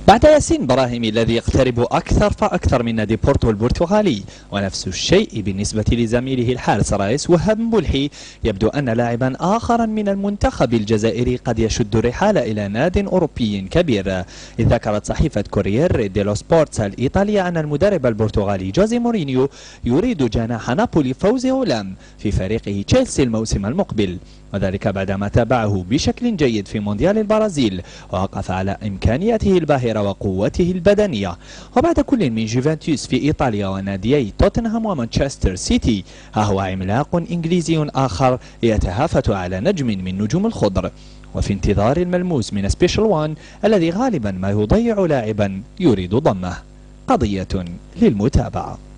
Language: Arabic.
بعد ياسين براهيمي الذي يقترب أكثر فأكثر من نادي بورتو البرتغالي، ونفس الشيء بالنسبة لزميله الحارس رئيس وهاب مبولحي، يبدو أن لاعبا آخرا من المنتخب الجزائري قد يشد الرحال إلى ناد أوروبي كبير. إذ ذكرت صحيفة كوريير ديلو سبورتس الإيطالية أن المدرب البرتغالي جوزي مورينيو يريد جناح نابولي فوزي هولام في فريقه تشيلسي الموسم المقبل، وذلك بعدما تابعه بشكل جيد في مونديال البرازيل ووقف على إمكانياته الباهرة وقوته البدنية. وبعد كل من جوفنتوس في إيطاليا وناديي توتنهام ومانشستر سيتي، ها هو عملاق إنجليزي آخر يتهافت على نجم من نجوم الخضر، وفي انتظار الملموس من سبيشال وان الذي غالبا ما يضيع لاعبا يريد ضمه. قضية للمتابعة.